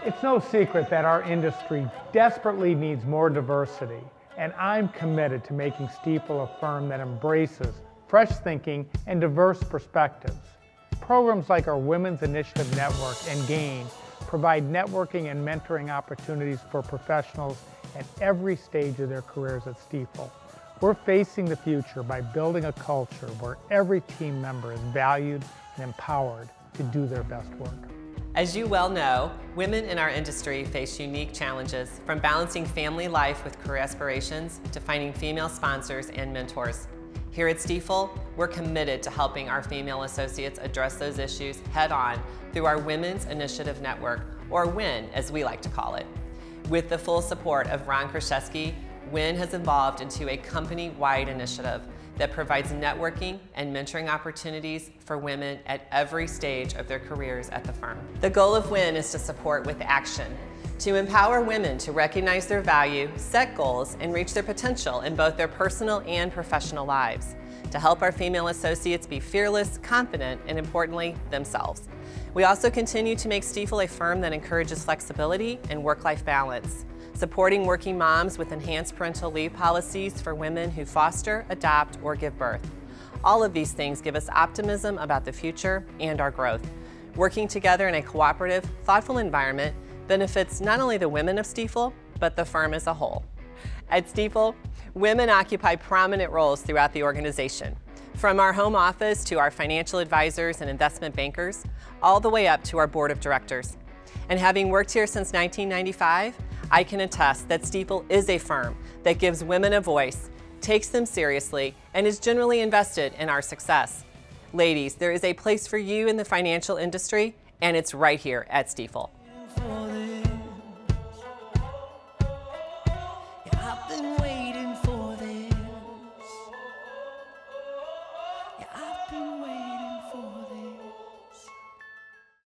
It's no secret that our industry desperately needs more diversity, and I'm committed to making Stifel a firm that embraces fresh thinking and diverse perspectives. Programs like our Women's Initiative Network and GAIN provide networking and mentoring opportunities for professionals at every stage of their careers at Stifel. We're facing the future by building a culture where every team member is valued and empowered to do their best work. As you well know, women in our industry face unique challenges, from balancing family life with career aspirations to finding female sponsors and mentors. Here at Stifel, we're committed to helping our female associates address those issues head-on through our Women's Initiative Network, or WIN as we like to call it. With the full support of Ron Kraszewski, WIN has evolved into a company-wide initiative that provides networking and mentoring opportunities for women at every stage of their careers at the firm. The goal of WIN is to support with action, to empower women to recognize their value, set goals, and reach their potential in both their personal and professional lives, to help our female associates be fearless, confident, and importantly, themselves. We also continue to make Stifel a firm that encourages flexibility and work-life balance, supporting working moms with enhanced parental leave policies for women who foster, adopt, or give birth. All of these things give us optimism about the future and our growth. Working together in a cooperative, thoughtful environment benefits not only the women of Stifel, but the firm as a whole. At Stifel, women occupy prominent roles throughout the organization, from our home office to our financial advisors and investment bankers, all the way up to our board of directors. And having worked here since 1995, I can attest that Stifel is a firm that gives women a voice, takes them seriously, and is generally invested in our success. Ladies, there is a place for you in the financial industry, and it's right here at Stifel. I've been waiting for this. Yeah, I've been waiting.